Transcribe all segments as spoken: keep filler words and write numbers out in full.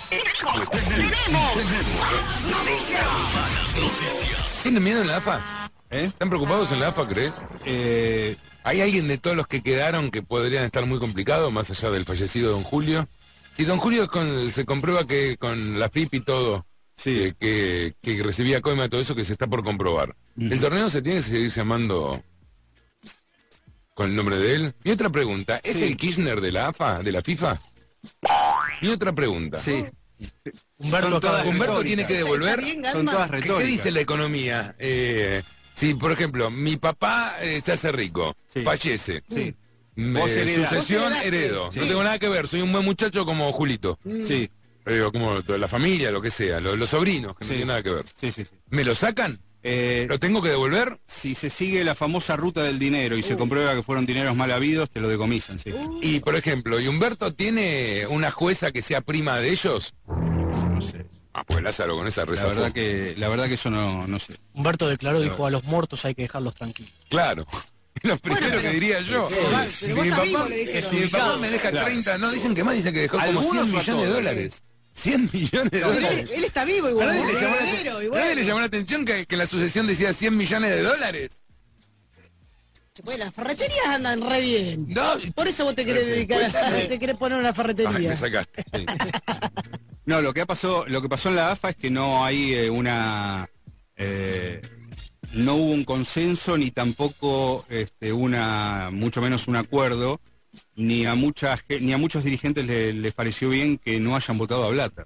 ¿Tienen miedo en la A F A? ¿Eh? ¿Están preocupados en la A F A, crees? Eh, ¿Hay alguien de todos los que quedaron que podrían estar muy complicados, más allá del fallecido Don Julio? Si Don Julio con, se comprueba que con la F I P y todo, sí. eh, que, que recibía coima, todo eso que se está por comprobar, uh-huh. ¿El torneo se tiene que seguir llamando con el nombre de él? Y otra pregunta, ¿es sí. el Kirchner de la A F A, de la FIFA? Y otra pregunta. Sí. Humberto, Humberto tiene que devolver. Bien, son todas retóricas. ¿Qué dice la economía? Eh, si, por ejemplo, mi papá eh, se hace rico, sí. fallece. Sí. Eh, sucesión, heredo. Sí. No tengo nada que ver, soy un buen muchacho como Julito. Sí. Pero como toda la familia, lo que sea, los, los sobrinos, que sí. no tienen nada que ver. Sí, sí, sí. ¿Me lo sacan? Eh, ¿Lo tengo que devolver? Si se sigue la famosa ruta del dinero y uh. se comprueba que fueron dineros mal habidos, te lo decomisan, sí. Uh. Y, por ejemplo, ¿y Humberto tiene una jueza que sea prima de ellos? No sé. Ah, pues Lázaro con esa reza. La verdad que, la verdad que eso no, no sé. Humberto declaró, dijo, a los muertos hay que dejarlos tranquilos. Claro. Lo primero bueno, pero, que diría yo. Sí, sí, si mi papá, si mi papá me deja claro. treinta, no, dicen que más, dicen que dejó como cien millones de dólares. cien millones de no, dólares. Él, él está vivo igual. ¿A nadie, le llamó, la, dinero, igual. ¿Nadie le llamó la atención que, que la sucesión decía cien millones de dólares? Pues las ferreterías andan re bien. No, por eso vos te querés dedicar pues, a, sí. te querés poner una ferretería. Ay, me sacaste. Sí. No, lo que pasó, lo que pasó en la A F A es que no hay eh, una eh, no hubo un consenso ni tampoco este, una, mucho menos un acuerdo, ni a mucha ni a muchos dirigentes les, les pareció bien que no hayan votado a Blatter.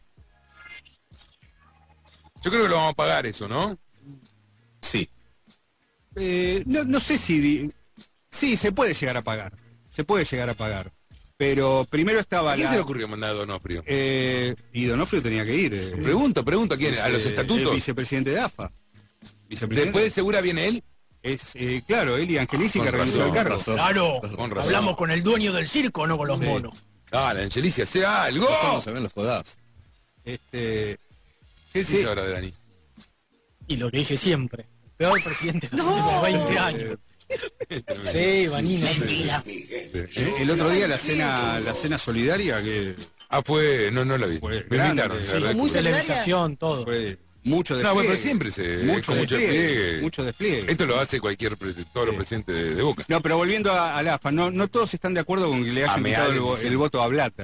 Yo creo que lo vamos a pagar eso, ¿no? Sí. Eh, no, no sé si sí se puede llegar a pagar, se puede llegar a pagar. Pero primero estaba ¿A quién la... se le ocurrió mandar a Donofrio? Eh, y Donofrio tenía que ir. Eh, pregunto, pregunto, ¿a quién? ¿A los estatutos? El vicepresidente de A F A. Vicepresidente. ¿Después de Segura viene él? Es, eh, claro, él y Angelici ah, que renunció al cargo. Razón, claro, con hablamos con el dueño del circo, no con los sí. monos. Ah, la Angelici, sea algo. No se ven los jodazos. Este... ¿Qué sí. ahora de Dani? Y lo que dije siempre, peor presidente de los no. últimos veinte años. Sí, Vanina. El otro día la cena, la cena solidaria que... Ah, fue, no, no la vi. Fue me invitaron, sí, muy televisación, todo. Fue mucho despliegue. No, bueno, pero siempre se... Mucho, mucho despliegue, despliegue. Mucho despliegue. Esto lo hace cualquier, todos los sí. presidentes de, de Boca. No, pero volviendo a, a la A F A, no, no todos están de acuerdo con que le hayan quitado el, el voto a Blatter.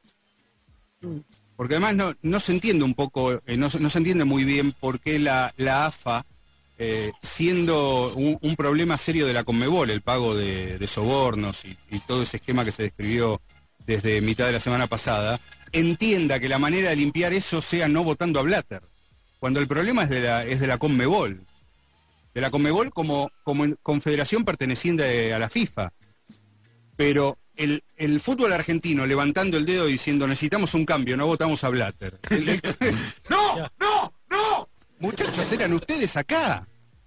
Porque además no, no se entiende un poco, eh, no, no se entiende muy bien por qué la, la A F A... Eh, siendo un, un problema serio de la Conmebol, el pago de, de sobornos y, y todo ese esquema que se describió desde mitad de la semana pasada, entienda que la manera de limpiar eso sea no votando a Blatter, cuando el problema es de la, es de la Conmebol, de la Conmebol como, como confederación perteneciente a la FIFA. Pero el, el fútbol argentino levantando el dedo diciendo necesitamos un cambio, no votamos a Blatter. El, el... ¡No! ¡No! ¡No! Muchachos, eran ustedes acá.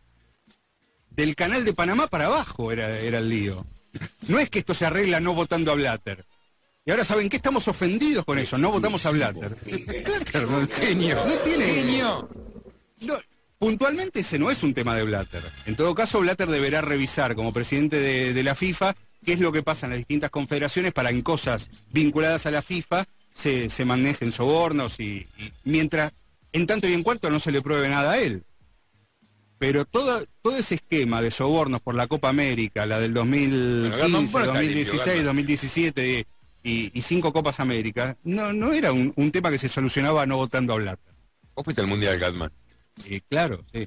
Del canal de Panamá para abajo era, era el lío. No es que esto se arregla no votando a Blatter. Y ahora saben que estamos ofendidos con eso, no votamos a Blatter. Blatter no, genio. No tiene genio. No, puntualmente ese no es un tema de Blatter. En todo caso, Blatter deberá revisar como presidente de, de la FIFA qué es lo que pasa en las distintas confederaciones para en cosas vinculadas a la FIFA se, se manejen sobornos y, y mientras... en tanto y en cuanto no se le pruebe nada a él. Pero todo, todo ese esquema de sobornos por la Copa América, la del dos mil quince, dos mil dieciséis, dos mil diecisiete y, y cinco Copas América, no, no era un, un tema que se solucionaba no votando a Blatter. ¿Vos fuiste al Mundial, Gatman? Sí, claro, sí.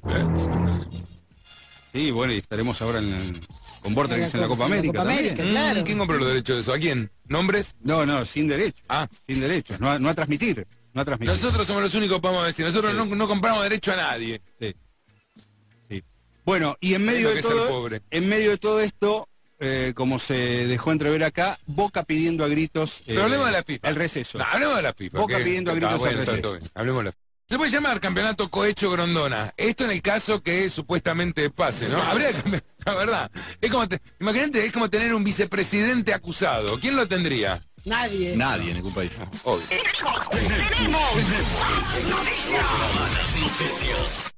Sí, bueno, y estaremos ahora en el, con Vortex en la Copa América, Copa América también. claro. ¿Quién compró los derechos de eso? ¿A quién? ¿Nombres? No, no, sin derecho. Ah. Sin derechos, no a, no a transmitir. No a transmitir. Nosotros somos los únicos que podemos decir, nosotros sí. no, no compramos derecho a nadie. Sí. Sí. Bueno, y en medio de todo, en medio de todo esto, eh, como se dejó entrever acá, Boca pidiendo a gritos eh, Pero hablemos de la FIFA. El receso. No, hablemos de la FIFA. Boca que, pidiendo a gritos ah, bueno, el receso. bien. Hablemos de la FIFA. Se puede llamar campeonato cohecho Grondona. Esto en el caso que supuestamente pase, ¿no? Habría que, la verdad. Es como, te, imagínate, es como tener un vicepresidente acusado. ¿Quién lo tendría? Nadie. Nadie en ningún país. Obvio. Tenemos noticias.